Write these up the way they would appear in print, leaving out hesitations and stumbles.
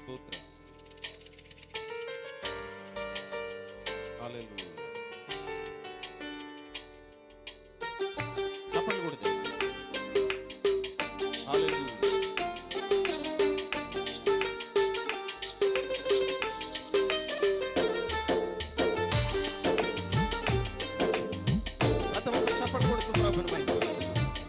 స్తోత్రం. హల్లెలూయా. చప్పట్లు కొడితే హల్లెలూయా. అంతమంది చప్పట్లు కొడుతూ ప్రభువుని మహిమపరుస్తున్నారు.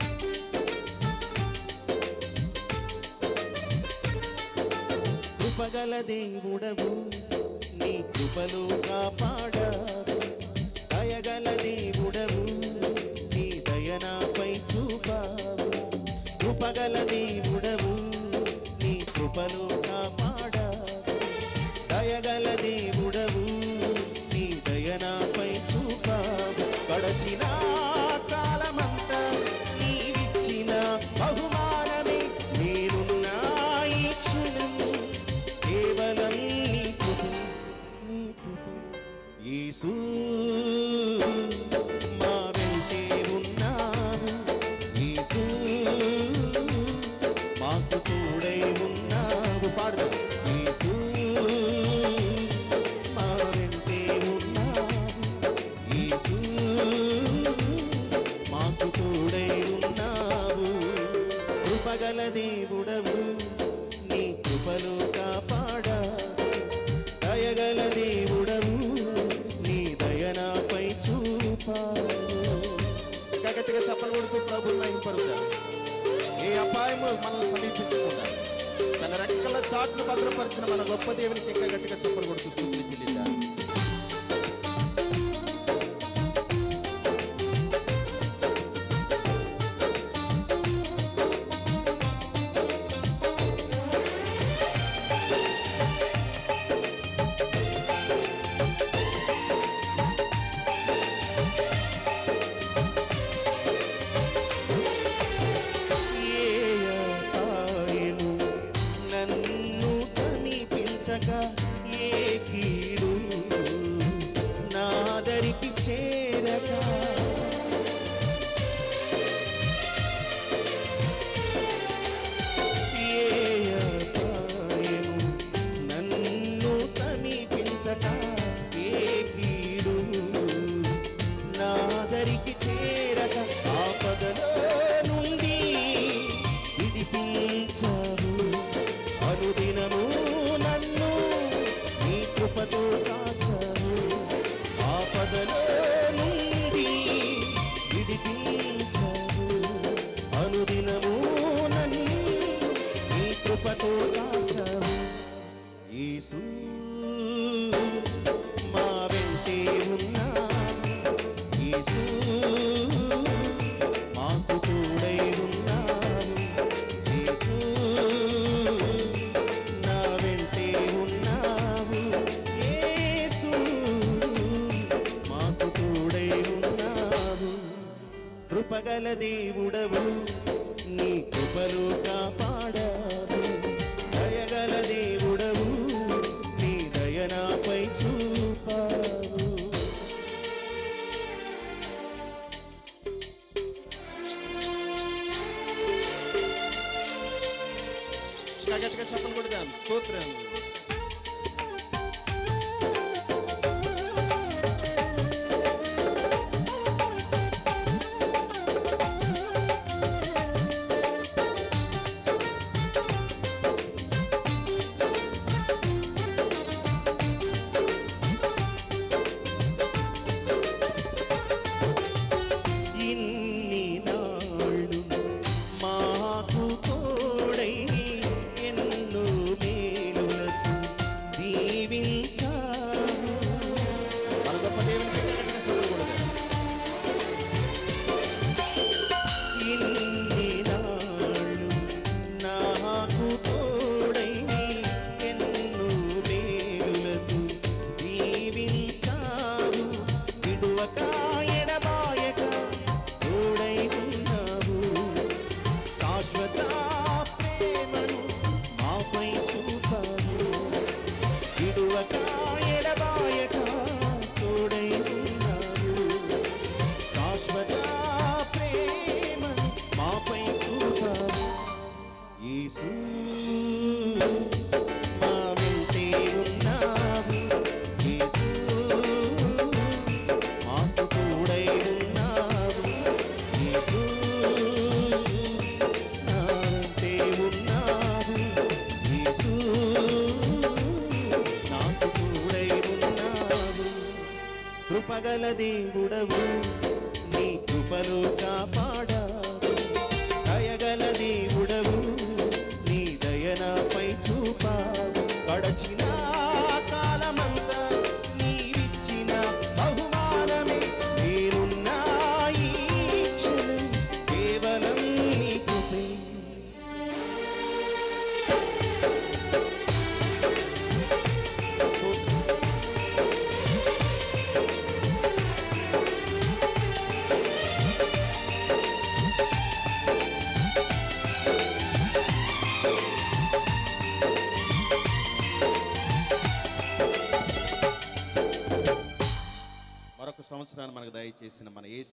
కృపగల దేవుడవు నీ కృపలో కాపాడావు, దయగల దేవుడవు నీ దయనాపై చూపావు. కృపగల దేవుడవు నీ కృపలో కాపాడావు, దయగల దేవుడవు నీ దయనాపై చూపావు. గడచిన కాలమంతా నీవిచ్చిన బహుమానమే నేనున్నా ఈ క్షణం కేవలం నీ కృప, నీ కృప. యేసు మా వెంటే ఉన్నావు, యేసు మాకు తోడై ఉన్నావు. పాడదాం. యేసు మా వెంటే ఉన్నావు, యేసు మాకు తోడై ఉన్నావు. కృపగల దేవుడవు నీ కృపలో కాపాడావు, దయగల దేవుడవు నీ దయనాపై చూపావు. గట్టిగా చప్పట్లు కొడుతూ ప్రభువుని మహిమపరుద్దాం. ఏ అపాయము మనల్ని సమీపించకుండా తన రెక్కల చాటును భద్రపరిచిన మన గొప్ప దేవునికి ఇంకా గట్టిగా చప్పట్లు కొడుతూ స్తుతులు చెల్లిద్దాం. నన్ను సమీపించక ఏ కీడు నాదరికి చేరక, ఏ అపాయము నన్ను సమీపించక ఏ కీడు నాదరికి చేరక, ఆపదలో నుండి విడిపించావు. అనుదినము నన్ను నీ కృపతో కాచావు, ఆపదలో నుండి విడిపించావు. అనుదినము నన్ను నీ కృపతో కాచావు. యేసు మా వెంటే ఉన్నావు, యేసు మాకు తోడై ఉన్నావు. యేసు నా వెంటే ఉన్నావు, యేసు మాకు తోడై ఉన్నావు. కృపగల దేవుడవు నీ కృపలో కాపాడావు, దయగల దేవుడవు నీ దయనాపై చూపావు. ఇంకా గట్టిగా చప్పట్లు కొడదాం. స్తోత్రం. ఇన్ని నాళ్ళు మాకు తోడై ఎన్నో మేలులను కృపగల దేవుడవు నీ కృపలో కాపాడావు దయగల దేవుడవు నీ దయనాపై చూపావు గడచిన కాలమంతా నీవిచ్చిన బహుమానమే నేనున్నా ఈ క్షణం కేవలం నీ కృపే మరొక సంవత్సరాన్ని మనకు దయచేసిన మన